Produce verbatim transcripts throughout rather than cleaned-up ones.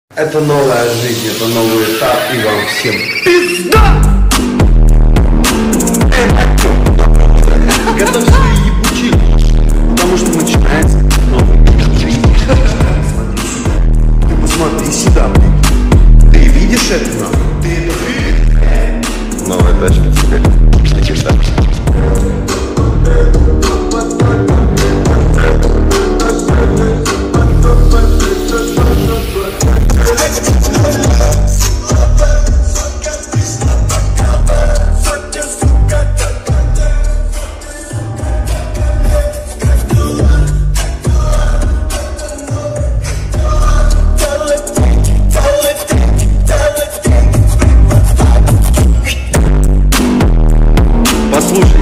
Это новая жизнь, это новый этап, и вам всем пизда! Готовь свои ебучие, потому что начинается новый этап жизни. Ты посмотри сюда, блин. Ты видишь это, нахуй? Ты это видишь? Новая тачка теперь. Таких так. Послушай.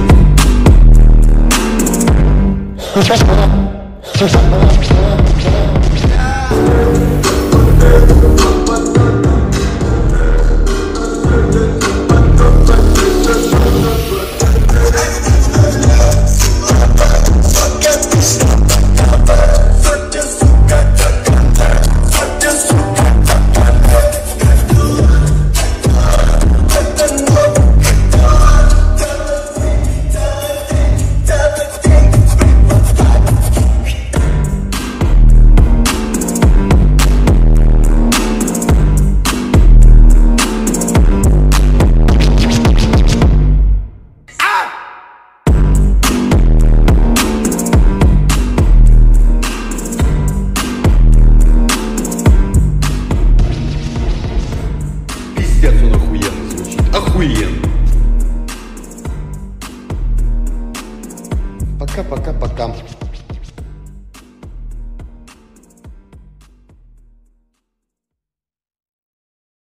Пиздец, он охуенно звучит. Охуенно. Пока-пока-пока.